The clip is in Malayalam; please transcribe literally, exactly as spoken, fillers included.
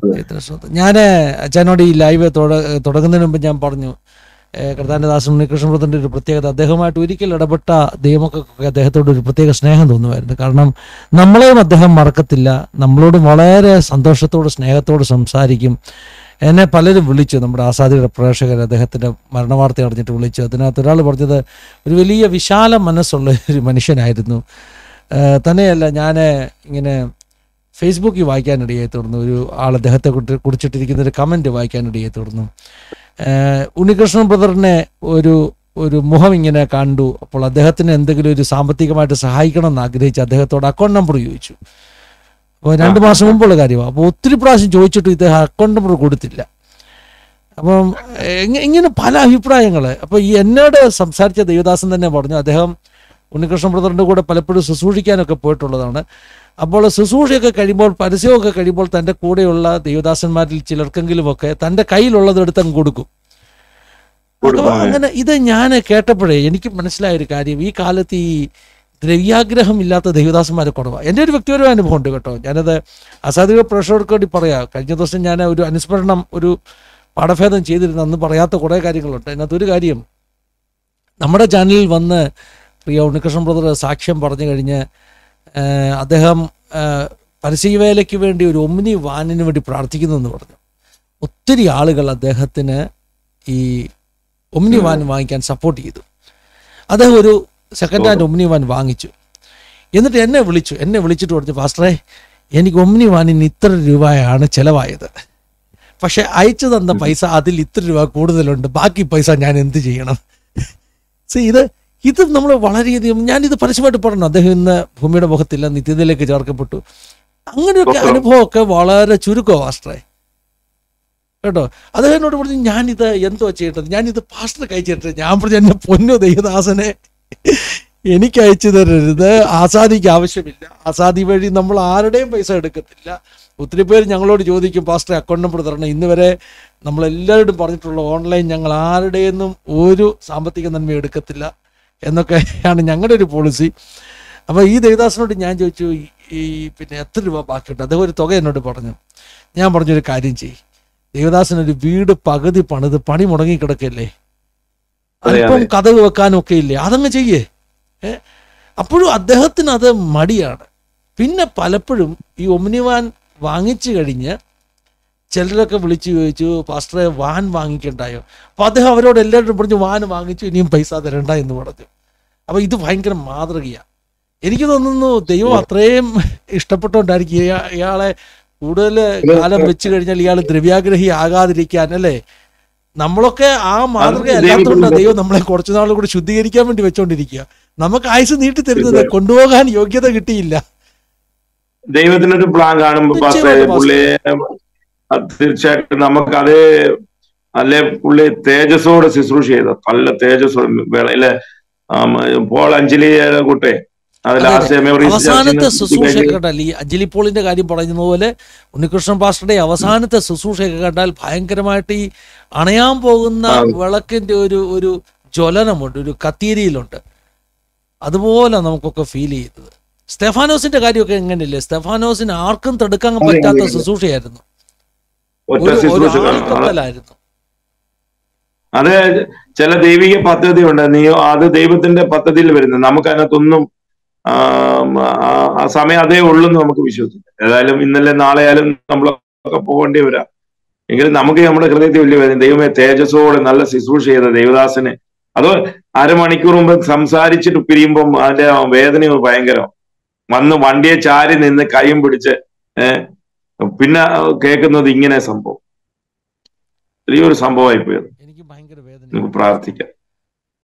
ഞാൻ അച്ഛനോട് ഈ ലൈവ് തുടങ്ങുന്നതിന് മുമ്പ് ഞാൻ പറഞ്ഞു, കർത്താനദാസൻ ഉണ്ണികൃഷ്ണൻ ബ്രദറിൻ്റെ ഒരു പ്രത്യേകത, അദ്ദേഹമായിട്ട് ഒരിക്കൽ ഇടപെട്ട ദൈവമക്കൾക്കൊക്കെ അദ്ദേഹത്തോട് ഒരു പ്രത്യേക സ്നേഹം തോന്നുമായിരുന്നു. കാരണം നമ്മളെയും അദ്ദേഹം മറക്കത്തില്ല, നമ്മളോട് വളരെ സന്തോഷത്തോട് സ്നേഹത്തോട് സംസാരിക്കും. എന്നെ പലരും വിളിച്ചു, നമ്മുടെ ആസാദിയുടെ പ്രേക്ഷകർ അദ്ദേഹത്തിൻ്റെ മരണവാർത്ത അറിഞ്ഞിട്ട് വിളിച്ചു. അതിനകത്ത് ഒരാൾ പറഞ്ഞത് ഒരു വലിയ വിശാല മനസ്സുള്ള ഒരു മനുഷ്യനായിരുന്നു. തന്നെയല്ല, ഞാൻ ഇങ്ങനെ ഫേസ്ബുക്കിൽ വായിക്കാനിടയായി തീർന്നു, ഒരു ആൾ അദ്ദേഹത്തെ കുറിച്ചിട്ടിരിക്കുന്ന ഒരു കമൻറ്റ് വായിക്കാനിടയായി തീർന്നു. ഉണ്ണികൃഷ്ണൻ ബ്രദറിനെ ഒരു ഒരു മുഖം ഇങ്ങനെ കണ്ടു. അപ്പോൾ അദ്ദേഹത്തിന് എന്തെങ്കിലും ഒരു സാമ്പത്തികമായിട്ട് സഹായിക്കണം എന്ന് ആഗ്രഹിച്ച് അദ്ദേഹത്തോട് അക്കൗണ്ട് നമ്പർ ചോദിച്ചു. അപ്പോൾ രണ്ട് മാസം മുമ്പുള്ള കാര്യമാണ്. അപ്പോൾ ഒത്തിരി പ്രാവശ്യം ചോദിച്ചിട്ട് ഇദ്ദേഹം അക്കൗണ്ട് നമ്പർ കൊടുത്തില്ല. അപ്പം ഇങ്ങനെ പല അഭിപ്രായങ്ങൾ. അപ്പോൾ ഈ എന്നോട് സംസാരിച്ച ദേവദാസൻ തന്നെ പറഞ്ഞു, അദ്ദേഹം ഉണ്ണികൃഷ്ണൻ ബ്രദറിൻ്റെ കൂടെ പലപ്പോഴും ശുശ്രൂഷിക്കാനൊക്കെ പോയിട്ടുള്ളതാണ്. അപ്പോൾ ശുശ്രൂഷയൊക്കെ കഴിയുമ്പോൾ, പരസ്യമൊക്കെ കഴിയുമ്പോൾ തൻ്റെ കൂടെയുള്ള ദേവദാസന്മാരിൽ ചിലർക്കെങ്കിലുമൊക്കെ തൻ്റെ കയ്യിലുള്ളത് എടുത്തങ്ങ് കൊടുക്കും. അങ്ങനെ ഇത് ഞാൻ കേട്ടപ്പോഴേ എനിക്ക് മനസ്സിലായൊരു കാര്യം, ഈ കാലത്ത് ഈ ദ്രവ്യാഗ്രഹം ഇല്ലാത്ത ദേവദാസന്മാർ കുറവാണ്. എൻ്റെ ഒരു വ്യക്തിപരമായ അനുഭവം ഉണ്ട് കേട്ടോ. ഞാനത് അസാധിക പ്രേക്ഷകർക്ക് വേണ്ടി പറയാം. കഴിഞ്ഞ ദിവസം ഞാൻ ഒരു അനുസ്മരണം, ഒരു പാഠഭേദം ചെയ്തിരുന്ന അന്ന് പറയാത്ത കുറേ കാര്യങ്ങളുണ്ട്. അതിനകത്തൊരു കാര്യം, നമ്മുടെ ചാനലിൽ വന്ന് പ്രിയ ഉണ്ണികൃഷ്ണൻ ബ്രദർ സാക്ഷ്യം പറഞ്ഞു കഴിഞ്ഞ് അദ്ദേഹം പരസ്യവേലയ്ക്ക് വേണ്ടി ഒരു ഒമ്നി വാനിന് വേണ്ടി പ്രാർത്ഥിക്കുന്നു എന്ന് പറഞ്ഞു. ഒത്തിരി ആളുകൾ അദ്ദേഹത്തിന് ഈ ഒമ്നി വാൻ വാങ്ങിക്കാൻ സപ്പോർട്ട് ചെയ്തു. അദ്ദേഹം ഒരു സെക്കൻഡ് ഹാൻഡ് ഒമ്നി വാൻ വാങ്ങിച്ചു. എന്നിട്ട് എന്നെ വിളിച്ചു എന്നെ വിളിച്ചിട്ട് പറഞ്ഞു, പാസ്റ്ററെ, എനിക്ക് ഒമ്നി വാനിന് ഇത്ര രൂപയാണ് ചിലവായത്, പക്ഷെ അയച്ചു തന്ന പൈസ അതിൽ ഇത്ര രൂപ കൂടുതലുണ്ട്, ബാക്കി പൈസ ഞാൻ എന്ത് ചെയ്യണം? സി ഇത് ഇത് നമ്മൾ വളരെയധികം, ഞാനിത് പരസ്യമായിട്ട് പറഞ്ഞു, അദ്ദേഹം ഇന്ന് ഭൂമിയുടെ മുഖത്തില്ല, നിത്യതയിലേക്ക് ചേർക്കപ്പെട്ടു. അങ്ങനെയൊക്കെ അനുഭവമൊക്കെ വളരെ ചുരുക്കമാണ് പാസ്റ്ററെ കേട്ടോ. അദ്ദേഹം എന്നോട് പറഞ്ഞു, ഞാനിത് എന്തോ ചെയ്യേണ്ടത്, ഞാനിത് പാസ്റ്റർക്ക് അയച്ചു തരട്ടെ? ഞാൻ പറഞ്ഞു, എന്നെ പൊന്നോ ദൈവദാസനെ, എനിക്ക് അയച്ചു തരരുത്, ആസാദിക്ക് ആവശ്യമില്ല. ആസാദി വഴി നമ്മൾ ആരുടെയും പൈസ എടുക്കത്തില്ല. ഒത്തിരി പേര് ഞങ്ങളോട് ചോദിക്കും, പാസ്റ്റർ അക്കൗണ്ട് നമ്പർ തരണം. ഇന്ന് വരെ നമ്മളെല്ലാവരോടും പറഞ്ഞിട്ടുള്ള ഓൺലൈൻ ഞങ്ങൾ ആരുടെയൊന്നും ഒരു സാമ്പത്തിക നന്മ എടുക്കത്തില്ല എന്നൊക്കെയാണ് ഞങ്ങളുടെ ഒരു പോളിസി. അപ്പോൾ ഈ ദേവദാസനോട് ഞാൻ ചോദിച്ചു, ഈ പിന്നെ എത്ര രൂപ ബാക്കിയുണ്ട്? അദ്ദേഹം ഒരു തുക എന്നോട് പറഞ്ഞു. ഞാൻ പറഞ്ഞൊരു കാര്യം ചെയ്യും, ദേവദാസനൊരു വീട് പകുതി പണിത് പണി മുടങ്ങി കിടക്കല്ലേ, അല്പം കഥവ് വെക്കാനും ഒക്കെ ഇല്ലേ, അതങ്ങ് ചെയ്യേ. ഏ അപ്പോഴും അദ്ദേഹത്തിന് അത് മടിയാണ്. പിന്നെ പലപ്പോഴും ഈ ഒമ്നിവാൻ വാങ്ങിച്ചു കഴിഞ്ഞ് ചിലരൊക്കെ വിളിച്ചു ചോദിച്ചു, പാസ്റ്ററെ വാൻ വാങ്ങിക്കണ്ടായോ? അപ്പോൾ അദ്ദേഹം അവരോട് എല്ലാവരും പറഞ്ഞു, വാൻ വാങ്ങിച്ചു, ഇനിയും പൈസ തരണ്ട എന്ന് പറഞ്ഞു. അപ്പോൾ ഇത് ഭയങ്കര മാതൃകയാണ്. എനിക്ക് തോന്നുന്നു ദൈവം അത്രയും ഇഷ്ടപ്പെട്ടുകൊണ്ടായിരിക്കും ഇയാളെ കൂടുതൽ കാലം വെച്ച് കഴിഞ്ഞാൽ ഇയാൾ ദ്രവ്യാഗ്രഹി ആകാതിരിക്കാൻ, അല്ലേ? നമ്മളൊക്കെ ആ മാതൃക അല്ലാത്തതുകൊണ്ട് ദൈവം നമ്മളെ കുറച്ചു നാൾ കൂടി ശുദ്ധീകരിക്കാൻ വേണ്ടി വെച്ചോണ്ടിരിക്കുക. നമുക്ക് ആയുസ് നീട്ടി തരുന്നത് കൊണ്ടുപോകാൻ യോഗ്യത കിട്ടിയില്ല. ദൈവത്തിനൊരു പ്ലാൻ കാണുമ്പോ തീർച്ചയായിട്ടും നമുക്ക് അതേ അല്ലെ, പുള്ളി തേജസ്സോടെ ശുശ്രൂഷ ചെയ്ത നല്ല തേജസ്സോടെ വേളയിലെ പോൾ അഞ്ജലി കുട്ടെ അവസാനത്തെ ശുശ്രൂഷയൊക്കെ കണ്ടാൽ, ഈ അഞ്ജലി പോളിന്റെ കാര്യം പറയുന്ന പോലെ ഉണ്ണികൃഷ്ണൻ പാസ്റ്ററുടെ അവസാനത്തെ ശുശ്രൂഷയൊക്കെ കണ്ടാൽ ഭയങ്കരമായിട്ട് ഈ അണയാൻ പോകുന്ന വിളക്കിന്റെ ഒരു ഒരു ജ്വലനമുണ്ട്, ഒരു കത്തീരിയിലുണ്ട്. അതുപോലെ നമുക്കൊക്കെ ഫീൽ ചെയ്തത്. സ്തെഫാനോസിന്റെ കാര്യമൊക്കെ എങ്ങനെയല്ലേ? സ്തെഫാനോസിന് ആർക്കും തടുക്കാൻ പറ്റാത്ത ശുശ്രൂഷയായിരുന്നു, ആൾക്കത്തലായിരുന്നു. അത് ചില ദൈവിക പദ്ധതി ഉണ്ട്, നീ അത് ദൈവത്തിന്റെ പദ്ധതിയിൽ വരുന്നത്. നമുക്ക് അതിനകത്തൊന്നും ആ സമയം അതേ ഉള്ളൂ എന്ന് നമുക്ക് വിശ്വസിക്കാം. ഏതായാലും ഇന്നലെ നാളെയായാലും നമ്മളൊക്കെ പോകേണ്ടി വരാം. എങ്കിലും നമുക്ക് നമ്മുടെ ഹൃദയത്തിൽ വലിയ വേദന, ദൈവമേ തേജസ്സോടെ നല്ല ശുശ്രൂഷ ചെയ്ത ദേവദാസന് അതോ അരമണിക്കൂർ മുമ്പ് സംസാരിച്ചിട്ട് പിരിയുമ്പം അതിന്റെ വേദന ഭയങ്കരം. വന്ന് വണ്ടിയെ ചാരി നിന്ന് കൈയും പിടിച്ച് ഏർ പിന്നെ കേൾക്കുന്നത് ഇങ്ങനെ സംഭവം, വലിയൊരു സംഭവമായി പോയത്. എനിക്ക് ഭയങ്കര വേദന. നമുക്ക് പ്രാർത്ഥിക്കാം.